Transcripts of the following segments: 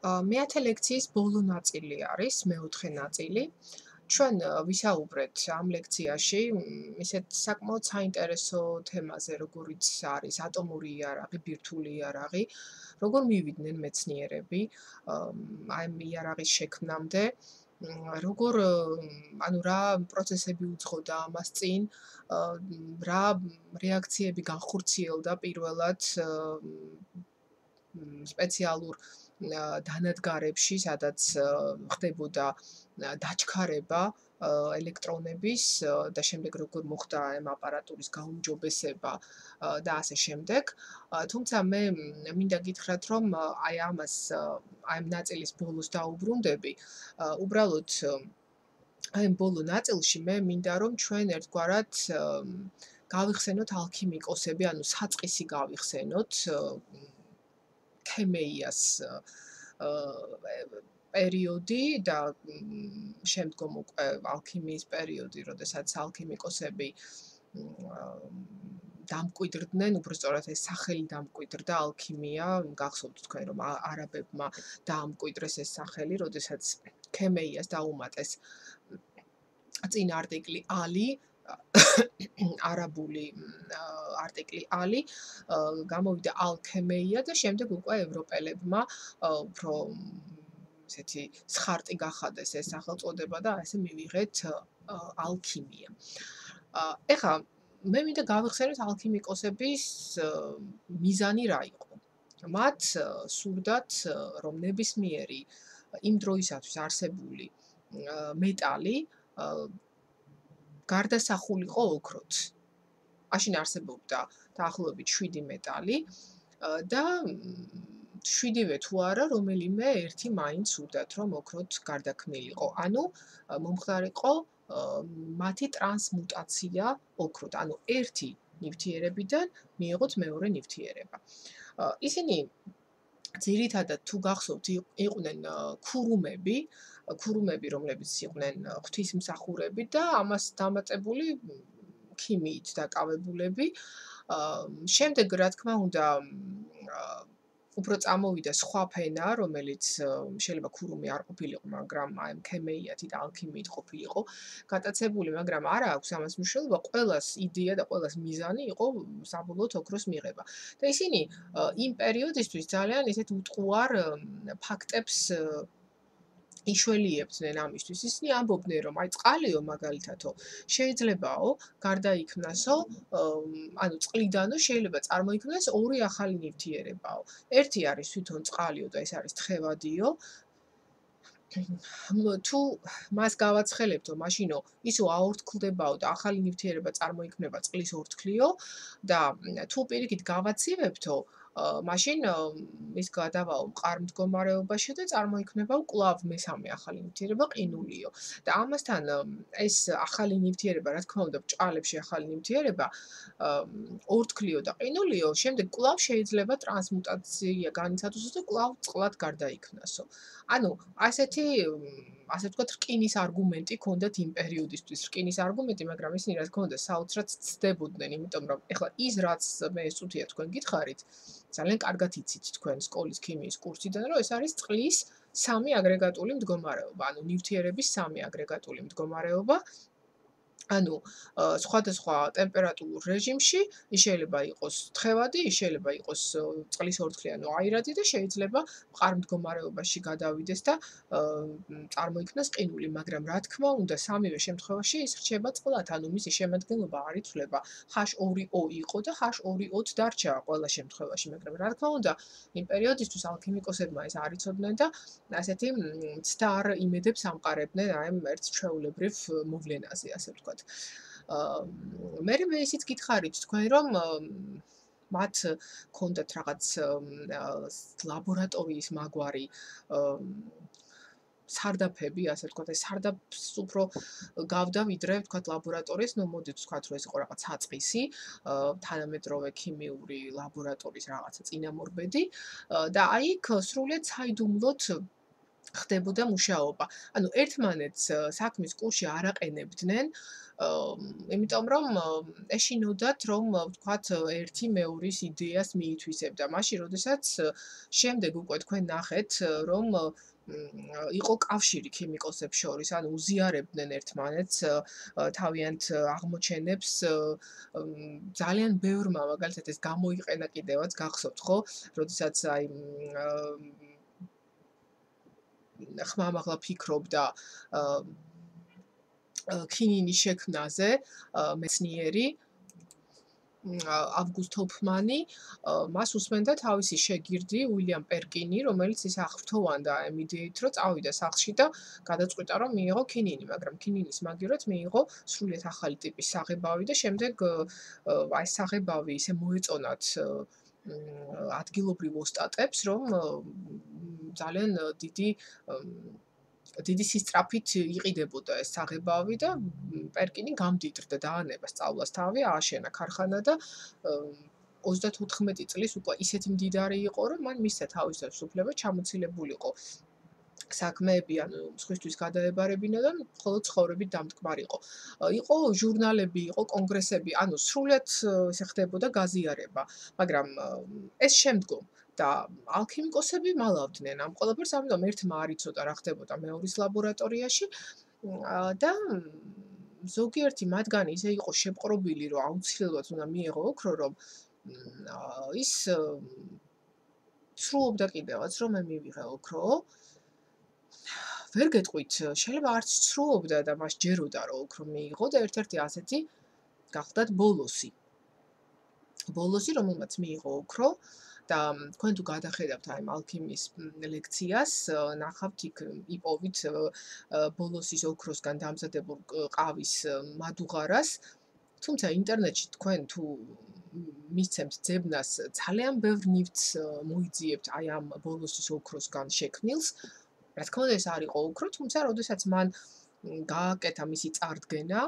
მეათე ლექციის ბოლო ნაწილი არის, მეოთხე ნაწილი. ჩვენ ვისაუბრეთ ამ ლექციაში ისეთ საკმაოდ საინტერესო თემაზე, როგორიც არის ატომური იარაღი, ბირთვული იარაღი, როგორ მივიდნენ მეცნიერები აი ამ იარაღის შექმნამდე, როგორ ანუ რა პროცესები უძღოდა ამას წინ, რა რეაქციები განხორციელდა პირველად სპეციალურ დანადგარებში, სადაც ხდებოდა დაჩქარება ელექტრონების და შემდეგ როგორ მოხდა ამ აპარატურის გაუმჯობესება და ასე შემდეგ. თუმცა მე მინდა გითხრათ, რომ აი ამას აი ამ ნაწილის ბოლოს დაუბრუნდები, უბრალოდ აი ამ ბოლო ნაწილში მე მინდა რომ ჩვენ ერთგვარად გავიხსენოთ ალქიმიკოსები, ანუ საწყისი გავიხსენოთ ქემიას პერიოდი და შემდგომ უკვე ალქიმიის პერიოდი, როდესაც ალქიმიკოსები დამკვიდრდნენ, უბრალოდ ეს სახელი დამკვიდრდა ალქიმია, გახსოვთ თქვენ რომ არაბებმა დაამკვიდრეს ეს სახელი, როდესაც ქემიას დაუმატეს წინ არტიკლი ალი, არაბული არტიკლი ალი, გამოვიდა ალქემია და შემდეგ უკვე ევროპელებმა უფრო ესეთი სხარტი გახადეს ეს სახელწოდება და ასე მივიღეთ ალქიმია. ეხლა მე მინდა გავიხსენოთ ალქიმიკოსების მიზანი რა იყო. მათ სურდათ რომ ნებისმიერი იმ დროისათვის არსებული მეტალი გარდასახულიყო ოქროც. მაშინ არსებობდა დაახლოებით 7 მეტალი და 7-ვე თუ არა, რომელიმე ერთი მაინც სურდათ რომ ოქროც გარდაქმნილიყო. ანუ მომხდარიყო მათი ტრანსმუტაცია ოქროთ. ანუ ერთი ნივთიერებიდან მიიღოთ მეორე ნივთიერება. ისინი ძირითადად თუ გახსოვთ იყვნენ ქურუმები, რომლებიც იყვნენ ღვთისმსახურები და ამას დამატებული ქიმიით დაკავებულები. შემდეგ რა თქმა უნდა უფრო წამოვიდა სხვა ფენა, რომელიც შეიძლება ქურუმი არ ყოფილიყო, მაგრამ აი ქემიათი და ალქიმიით ყოფილიყო გატაცებული, მაგრამ არა აქვს ამას მნიშვნელობა, ყველას იდეა და ყველას მიზანი იყო საბოლოოდ ოქროს მიღება. და ისინი იმ პერიოდისთვის ძალიან ისეთ უტყუარ ფაქტებს იშველიებდნენ ამისთვის. ისინი ამბობდნენ, რომ აი წყალიო მაგალითათო, შეიძლებაო გარდაიქმნასო, ანუ წყლიდანო შეიძლება წარმოიქმნას ორი ახალი ნივთიერებაო. ერთი არის თვითონ წყალიო და ეს არის თხევადიო. თუ მას გავაცხელებთო, მაშინო ისო აორთქლდებაო და ახალი ნივთიერება წარმოიქმნება წყლის ორთქლიო და თუ პირიქით გავაცივებთო, მაშინ ის გადავაო მყარ მდგომარეობაში და წარმოიქმნება კვლავ მესამე ახალი ნივთიერება ყინულიო. და ამასთან ეს ახალი ნივთიერება, რა თქმა უნდა, ბჭყალებში ახალი ნივთიერება, ორთქლიო და ყინულიო, შემდეგ კვლავ შეიძლება ტრანსმუტაცია განიცადოსო და კვლავ წყლად გარდაიქმნასო. ანუ ასეთი ასე ვთქვათ, რკინის არგუმენტი ჰქონდათ იმ პერიოდისთვის, რკინის არგუმენტი, მაგრამ ისინი რა თქმა უნდა საოცრად ცდებოდნენ, იმიტომ რომ ეხლა ის რაც მე წუთია თქვენ გითხარით, ძალიან კარგად იცით თქვენ სკოლის ქიმიის კურსიდან, რომ ეს არის წყლის სამი აგრეგატული მდგომარეობა, ანუ ნივთიერების სამი აგრეგატული მდგომარეობა. ანუ სხვადასხვა ტემპერატურულ რეჟიმში ის შეიძლება იყოს თხევადი, ის შეიძლება იყოს წყლის ორთქლიანი აირადი და შეიძლება მყარ მდგომარეობაში გადავიდეს და წარმოიქმნას ყინული, მაგრამ რა თქმა უნდა, სამივე შემთხვევაში ის რჩება წყლად, ანუ მისი შემადგენლობა არ იცვლება. H2O იყო და H2O-თ დარჩა ყველა შემთხვევაში, მაგრამ რა თქმა უნდა, იმ პერიოდისთვის ალქიმიკოსებმა ეს არ იცოდნენ და ასეთი ცდარ იმედებს ამყარებდნენ აი ამ ერთ ჩვეულებრივ მოვლენაზე, ასე ვთქვათ. მერე მე ისიც გითხარით თქვენ რომ მათ ქონდათ რაღაც ლაბორატორიის მაგვარი სარდაფები, ასე ვთქვათ, ეს სარდაფს უფრო გავდა ვიდრე ვთქვათ ლაბორატორიის, ნუ მოდით ვთქვათ, რომ ეს იყო რაღაც საწყისი, თანამედროვე ქიმიური ლაბორატორიის რაღაცა წინამორბედი და აი იქ სრულიად საიდუმლოდ ხდებოდა მუშაობა. ანუ ერთმანეთს საქმის კურსში არ აყენებდნენ, იმიტომ რომ ეშინოდათ რომ ვთქვათ ერთი მეორის იდეას მიითვისებდა. მაშინ როდესაც შემდეგ უკვე თქვენ ნახეთ რომ იყო კავშირი ქიმიკოსებს შორის, ანუ უზიარებდნენ ერთმანეთს თავიანთ აღმოჩენებს ძალიან ბევრმა მაგალითად ეს გამოიყენა კიდევაც გახსოვთ ხო? როდესაც აი ხმამაღლა ფიქრობდა ქინინის შექმნაზე მეცნიერი ავგუსტ ჰოფმანი, მას უსმენდა თავისი შეგირდი უილიამ პერკინი, რომელიც ის აღფრთოვანდა ამ იდეით, რომ წავიდა სახლში და გადაწყვიტა, რომ მიიღო ქინინი, მაგრამ ქინინის მაგივრად მიიღო სრულიად ახალი ტიპის საღებავი და შემდეგ აი საღებავი ისე მოეწონათ ადგილობრივ ოსტატებს, რომ ძალიან დიდი სისწრაფით იყიდებოდა ეს საღებავი და პერკინი გამდიდრდა, დაანება სწავლას თავი, ააშენა ქარხანა და 34 წლის უკვე ისეთი მდიდარი იყო, რომ მან მისცა თავის თავისუფლება, ჩამოცილებულიყო საქმეები, ანუ სხვისთვის გადაებარებინა და მხოლოდ ცხოვრებით დამტკბარიყო. იყო ჟურნალები, იყო კონგრესები, ანუ სრულიად ესე ხდებოდა გაზიარება, მაგრამ ეს შემდგომ და ალქიმიკოსები მალავდნენ ამ ყველაფერს, ამიტომ ერთმა არ იცოდა რა ხდებოდა მეორის ლაბორატორიაში და ზოგიერთი მათგანი ისე იყო შეპყრობილი, რომ აუცილებლად უნდა მიეღო ოქრო, რომ ის სრულობდა კიდევაც, რომ მე მივიღე ოქრო. ვერ გეტყვით, შეიძლება არც სრულობდა და მას ჯეროდა, რომ ოქრო მიიღო და ერთ-ერთი ასეთი გახდათ ბოლოსი. ბოლოსი, რომელმაც მიიღო ოქრო და თქვენ თუ გადახედავთ აი ალქიმიის ლექციას, ნახავთ იქ იპოვით ბოლოსის ოქროსგან დამზადებულ ყავის მადუღარას, თუმცა ინტერნეტში თქვენ თუ მისცემთ ძებნას, ძალიან ბევრ ნივთს მოიძიებთ აი ამ ბოლოსის ოქროსგან შექმნილს. რა თქმა უნდა, ეს არ იყო ოქრო, თუმცა როდესაც მან გააკეთა მისი წარდგენა,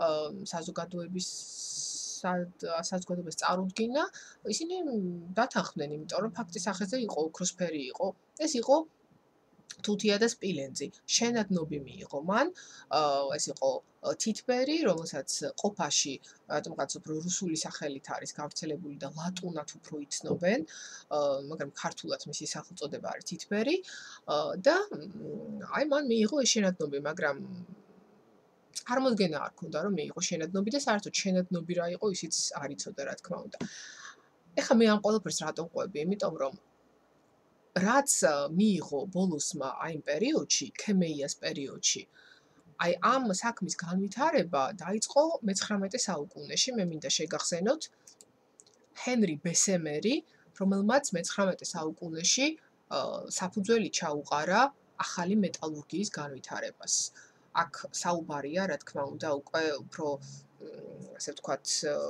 საზოგადოებას წარუდგინა, ისინი დათანხმდნენ, იმიტომ რომ ფაქტის სახეზე იყო ოქროსფერი იყო. ეს იყო თუთია და სპილენძი. შენადნობი მიიღო მან. ეს იყო თითბერი, რომელსაც ყოფაში რატომღაც უფრო რუსული სახელით არის გავრცელებული და ლატუნად უფრო იცნობენ, მაგრამ ქართულად მისი სახელწოდება არის თითბერი და აი მან მიიღო ეს შენადნობი, მაგრამ წარმოდგენა არ ქონდა რომ მიიღო შენადნობი და საერთოდ შენადნობი რა იყო ისიც არ იცოდა რა თქმა უნდა. ეხლა მე ამ ყველაფერს რატომ ყვები? იმიტომ რომ რაც მიიღო ბოლოსმა აი იმ პერიოდში, ქემეიას პერიოდში, აი ამ საქმის განვითარება დაიწყო მე-19 საუკუნეში, მე მინდა შეგახსენოთ ჰენრი ბესემერი, რომელმაც მე-19 საუკუნეში საფუძველი ჩაუყარა ახალი მეტალურგიის განვითარებას. აქ საუბარია, რა თქმა უნდა, უკვე უფრო ასე ვთქვათ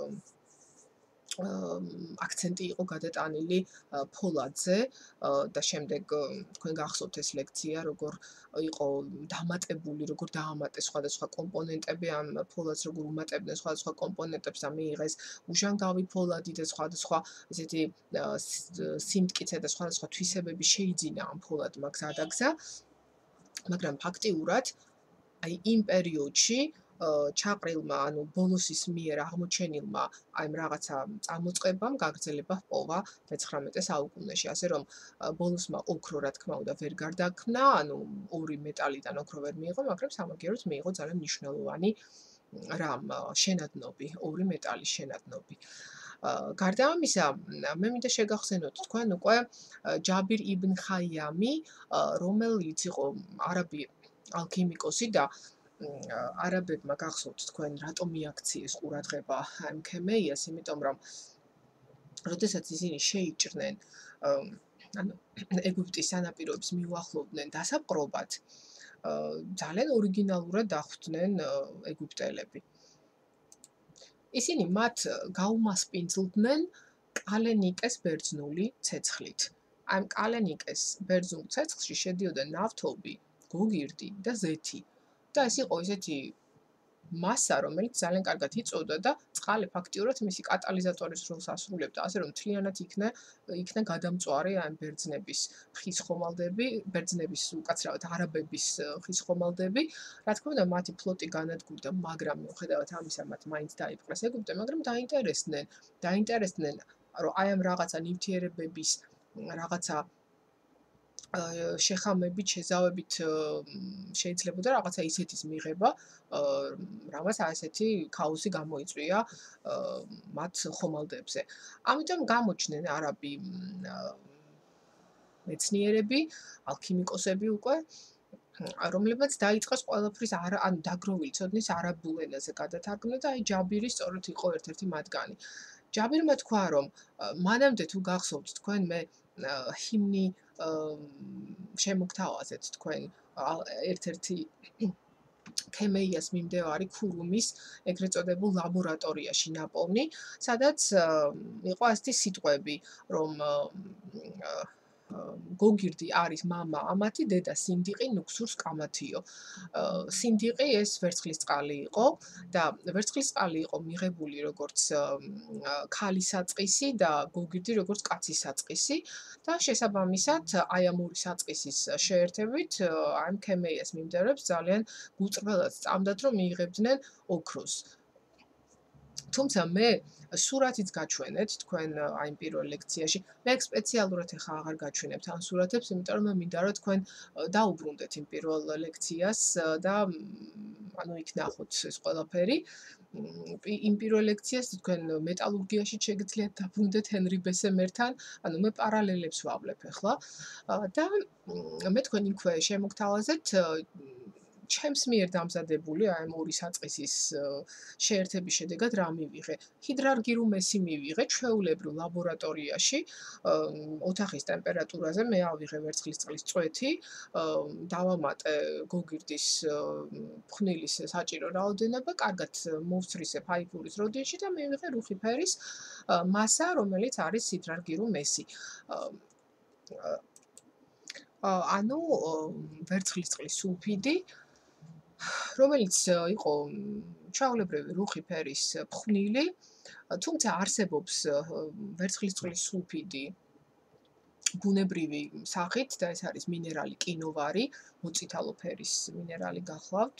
აქცენტი იყო გადატანილი ფოლადზე და შემდეგ თქვენ გახსოვთ ეს ლექცია, როგორ იყო დამატებული, როგორ დაამატეს სხვადასხვა კომპონენტები ამ ფოლადს, როგორ უმატებდნენ სხვადასხვა კომპონენტებს და მიიღეს უჟანგავი ფოლადი და სხვადასხვა ესეთი სიმტკიცე და სხვადასხვა თვისებები შეიძინა ამ ფოლადმა გზადაგზა, მაგრამ ფაქტიურად აი იმ პერიოდში ჩაყრილმა, ანუ ბოლოსის მიერ აღმოჩენილმა აი ამ რაღაცა წამოწყებამ გაგრძელება ჰპოვა მე-19 საუკუნეში, ასე რომ ბოლოსმა ოქრო რა თქმა უნდა ვერ გარდაქმნა, ანუ ორი მეტალიდან ოქრო ვერ მიიღო, მაგრამ სამაგიეროდ მიიღო ძალიან მნიშვნელოვანი რამ შენადნობი, ორი მეტალის შენადნობი. გარდა ამისა, მე მინდა შეგახსენოთ თქვენ უკვე ჯაბირ იბნ ხაიამი, რომელიც იყო არაბი ალქიმიკოსი და არაბებმა გახსოვთ თქვენ რატომ მიაქციეს ყურადღება ამ ქემეიას, იმიტომ რომ როდესაც ისინი შეიჭრნენ ანუ ეგვიპტის სანაპიროებს მიუახლოვდნენ დასაპყრობად, ძალიან ორიგინალურად დახვდნენ ეგვიპტელები. ისინი მათ გაუმასპინძლდნენ კალენიკეს ბერძნული ცეცხლით. ამ კალენიკეს ბერძნულ ცეცხლში შედიოდა ნავთობი, გოგირდი და ზეთი. და ეს იყო ესეთი მასა, რომელიც ძალიან კარგად იწოვდა და წყალი ფაქტიურად მისი კატალიზატორის როლს ასრულებდა, ასე რომ მთლიანად იქნა გადამწვარი ამ ბერძნების ხის ხომალდები, ბერძნების უკაცრავად არაბების ხის ხომალდები. რა თქმა უნდა, მათი ფლოტი განადგურდა, მაგრამ მიუხედავად ამისა, მათ მაინც დაიპყრეს ეგვიპტე, მაგრამ დაინტერესდნენ, რომ აი ამ რაღაცა ნივთიერებების რაღაცა შეხამებით, შეზავებით შეიძლებოდა რაღაცა ისეთის მიღება, რამაც ასეთი ქაოსი გამოიწვია მათ ხომალდებზე. ამიტომ გამოჩნდნენ არაბი მეცნიერები, ალქიმიკოსები უკვე, რომლებმაც დაიწყეს ყველაფრის ანუ დაგროვილი ცოდნის არაბულ ენაზე გადათარგმნა და აი ჯაბირი სწორედ იყო ერთ-ერთი მათგანი. ჯაბირმა თქვა, რომ მანამდე თუ გახსოვთ თქვენ მე ჰიმნი შემოგთავაზეთ თქვენ ერთ-ერთი ქემეიას მიმდევარი ქურუმის ეგრეთ წოდებულ ლაბორატორიაში ნაპოვნი, სადაც იყო ასეთი სიტყვები, რომ გოგირდი არის მამა ამათი, დედა სინდიყი ნუქსურს კამათიო. სინდიყი ეს ვერცხლისწყალი იყო და ვერცხლისწყალი იყო მიღებული როგორც ქალის საწყისი და გოგირდი როგორც კაცის საწყისი და შესაბამისად აი ამ ორი საწყისის შეერთებით ამ ქემეიას მიმდევრებს ძალიან გულწრფელად სწამდათ, რომ მიიღებდნენ ოქროს. თუმცა მე სურათიც გაჩვენეთ თქვენ აი იმ პირველ ლექციაში. მე სპეციალურად ახლა აღარ გაჩვენებთ ამ სურათებს, იმიტომ რომ მე მინდა რომ თქვენ დაუბრუნდეთ იმ პირველ ლექციას და ანუ იქ ნახოთ ეს ყველაფერი. იმ პირველ ლექციას თქვენ მეტალურგიაში შეგიძლიათ დაბრუნდეთ ჰენრი ბესემერთან, ანუ მე პარალელებს ვავლებ ახლა და მე თქვენ იქვე შემოგთავაზეთ ჩემს მიერ დამზადებული აი ამ ორი საწყისის შეერთების შედეგად რა მივიღე. ჰიდრარგირულ მესი მივიღე ჩვეულებრივ ლაბორატორიაში, ოთახის ტემპერატურაზე მე ავიღე ვერცხლისწყლის წვეთი, დავამატე გოგირდის ფხვნილის საჭირო რაოდენობა, კარგად მოვცრისე ფაიფურის როდინში და მივიღე რუხი ფერის მასა, რომელიც არის ჰიდრარგირულ მესი. ანუ ვერცხლისწყლის სულფიდი, რომელიც იყო ჩვეულებრივი რუხი ფერის ფხვნილი, თუმცა არსებობს ვერცხლისწყლის სულფიდი ბუნებრივი სახით და ეს არის მინერალი კინოვარი, მოწითალო ფერის მინერალი გახლავთ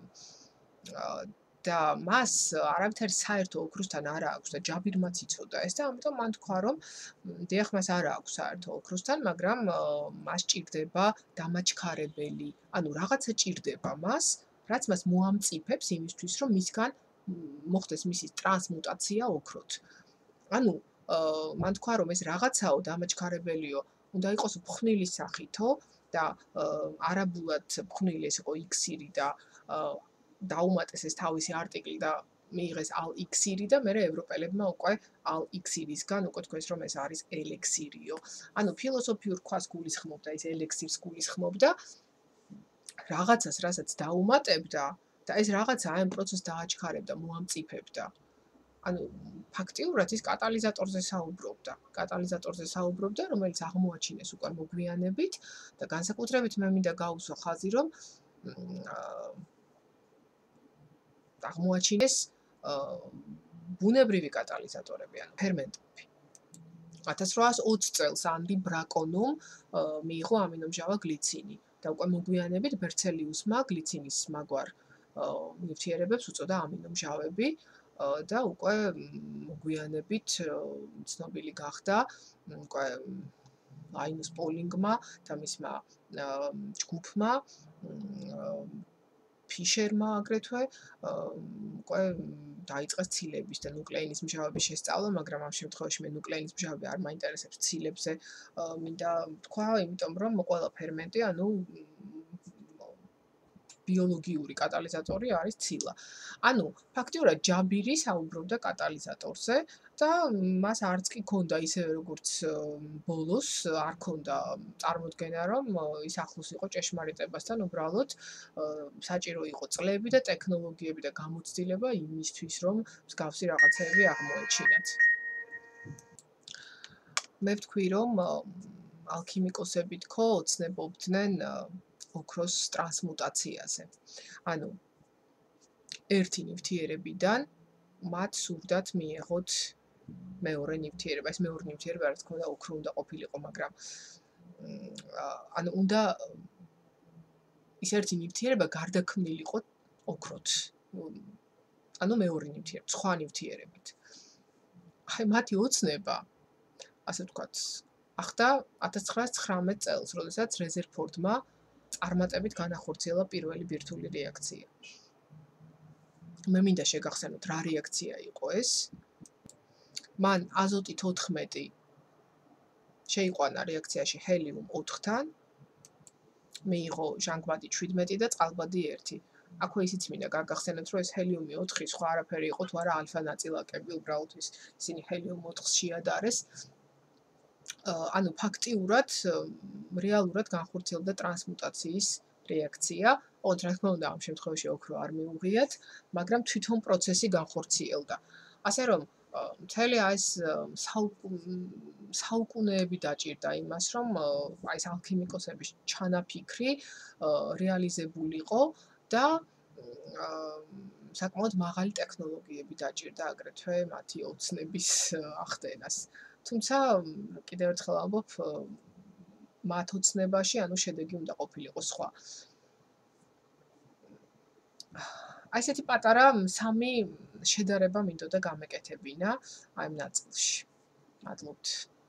და მას არავითარი საერთო ოქროსთან არ აქვს და ჯაბირმაც იცოდა ეს და ამიტომ მან თქვა, რომ დიახ, მას არ აქვს საერთო ოქროსთან, მაგრამ მას ჭირდება დამაჩქარებელი, ანუ რაღაცა ჭირდება მას, რაც მას მოამწიფებს იმისთვის, რომ მისგან მოხდეს მისი ტრანსმუტაცია ოქროთ. ანუ მან თქვა, რომ ეს რაღაცაო დამაჩქარებელიო, უნდა იყოს ფხვნილის სახითო და არაბულად ფხვნილი ეს იყო იქსირი და დაუმატეს ეს თავისი არტიკლი და მიიღეს ალ-იქსირი და მერე ევროპელებმა უკვე ალ-იქსირისგან უკვე თქვეს, რომ ეს არის ელექსირიო. ანუ ფილოსოფიურ ქვას გულისხმობდა, ის ელექსირს გულისხმობდა, რაღაცას, რასაც დაუმატებდა და ეს რაღაცა აი ამ პროცესს დააჩქარებდა, მოამწიფებდა. ანუ ფაქტიურად ის კატალიზატორზე საუბრობდა, რომელიც აღმოაჩინეს უკვე მოგვიანებით და განსაკუთრებით მე მინდა გაუსვა ხაზი, რომ აღმოაჩინეს ბუნებრივი კატალიზატორები, ანუ ფერმენტები. 1820 წელს ანრი ბრაკონუმ მიიღო ამინომჟავა გლიცინი და უკვე მოგვიანებით ბერცელიუსმა გლიცინის მაგვარ ნივთიერებებს უწოდა ამინომჟავები და უკვე მოგვიანებით ცნობილი გახდა უკვე ლაინუს პოლინგმა და მისმა ჯგუფმა ფიშერმა აგრეთვე უკვე დაიწყეს ცილების და ნუკლეინის მჟავების შესწავლა, მაგრამ ამ შემთხვევაში მე ნუკლეინის მჟავები არ მაინტერესებს ცილებზე მინდა თქვა, იმიტომ რომ ყველა ფერმენტი, ანუ ბიოლოგიური კატალიზატორი არის ცილა. ანუ ფაქტიურად ჯაბირი საუბრობდა კატალიზატორზე და მას არც კი ქონდა ისევე როგორც ბოლოს არ ქონდა წარმოდგენა, რომ ის ახლოს იყო ჭეშმარიტებასთან, უბრალოდ საჭირო იყო წლები და ტექნოლოგიები და გამოცდილება იმისთვის, რომ მსგავსი რაღაცები აღმოეჩინათ. მე ვთქვი, რომ ალქიმიკოსები თქო ოცნებობდნენ ოქროს ტრანსმუტაციაზე. ანუ ერთი ნივთიერებიდან მათ სურდათ მიეღოთ მეორე ნივთიერება. ეს მეორე ნივთიერება რა თქმა უნდა ოქრო უნდა ყოფილიყო, მაგრამ ანუ უნდა ის ერთი ნივთიერება გარდაქმნილიყო ოქროთ. ანუ მეორე ნივთიერება, სხვა ნივთიერებად. აი მათი ოცნება, ასე ვთქვათ, ახდა 1919 წელს, როდესაც რეზერფორდმა წარმატებით განახორციელა პირველი ბირთვული რეაქცია. მე მინდა შეგახსენოთ რა რეაქცია იყო ეს. მან აზოტი 14 შეიყვანა რეაქციაში ჰელიუმ 4-თან, მიიღო ჟანგბადი 17 და წყალბადი 1. აქვე ისიც მინდა გაგახსენოთ, რომ ეს ჰელიუმი 4 სხვა არაფერი იყო, თუ არა ალფა ნაწილაკები, უბრალოდ ისინი ჰელიუმ 4-ს შეადარეს. ანუ ფაქტიურად რეალურად განხორციელდა ტრანსმუტაციის რეაქცია. ოღონდ რა თქმა უნდა, ამ შემთხვევაში ოქრო არ მიუღიათ, მაგრამ თვითონ პროცესი განხორციელდა. ასე რომ მთელი ეს საუკუნეები დაჭირდა იმას, რომ აი ეს ალქიმიკოსების ჩანაფიქრი რეალიზებულიყო და საკმაოდ მაღალი ტექნოლოგიები დაჭირდა აგრეთვე მათი ოცნების ახდენას. თუმცა კიდევ ერთხელ ამბობ, მათ ოცნებაში ანუ შედეგი უნდა ყოფილიყო სხვა. აი ესეთი პატარა 3 შედარება მინდოდა გამეკეთებინა აი ამ ნაწილში. მადლობთ.